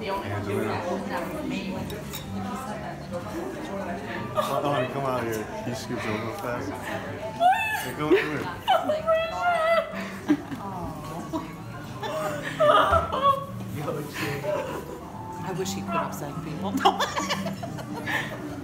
Oh, honey, come out here. He scoops over fast. Hey, come here. I wish he could upset people.